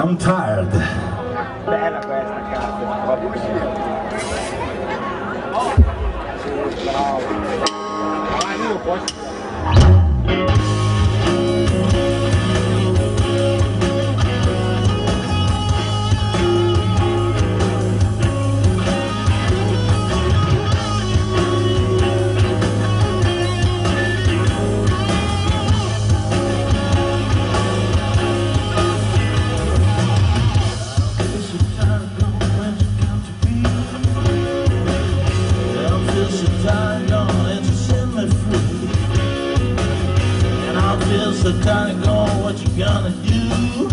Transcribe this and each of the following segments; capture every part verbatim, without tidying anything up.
I'm tired. Bella questa cazzo, proprio bella. Sì, bravo. Vai, io posso. So tired, going, what you gonna do?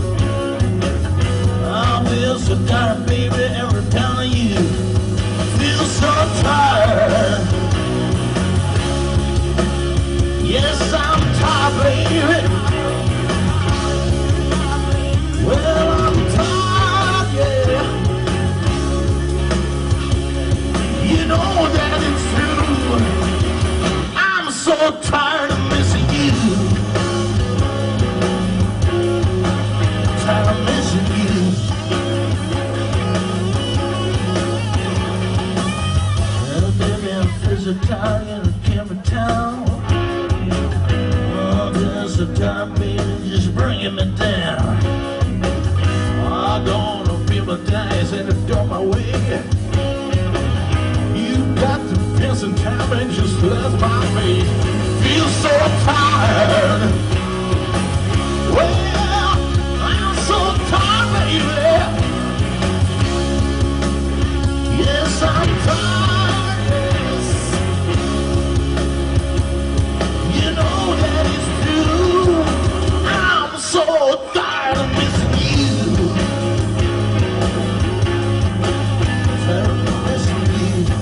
I feel so tired, baby, every time of you. I feel so tired. Yes, I'm tired, baby. Well, I'm tired, yeah. You know that it's true. I'm so tired of missing you. I'm missing you. Well, baby, I'm so tired in a camper town. Oh, there's a time, baby, just bringing me down. I don't know people dies and it don't my way. You got the piss and time and just left my face. Feel so tired. Well, so tired, baby. Yes, I'm tired, yes. You know that it's true. I'm so tired of missing you. Tired of missing you.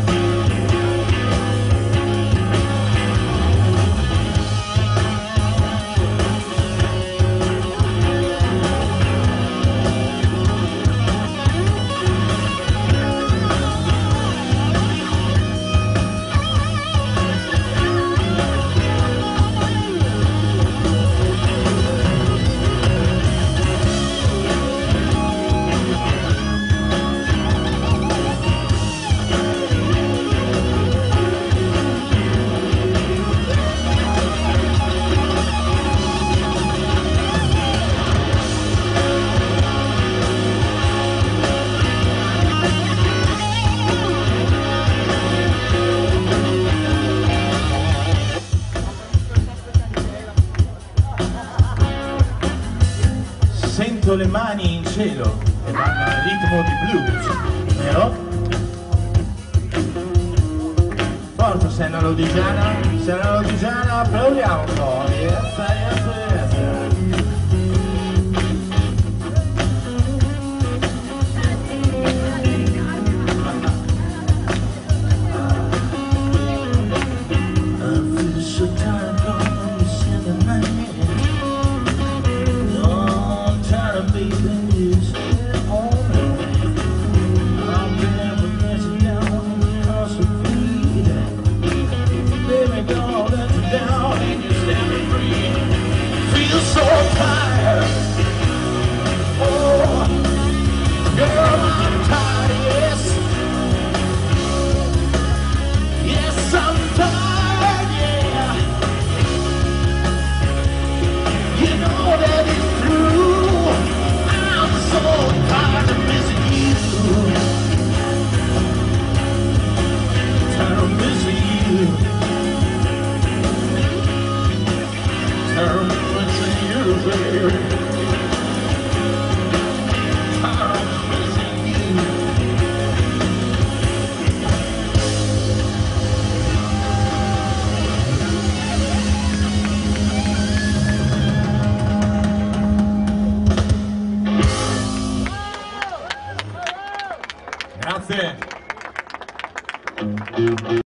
Sento le mani in cielo e vanno al ritmo di blues, vero? Forza, sei una lodigiana? Sei una lodigiana?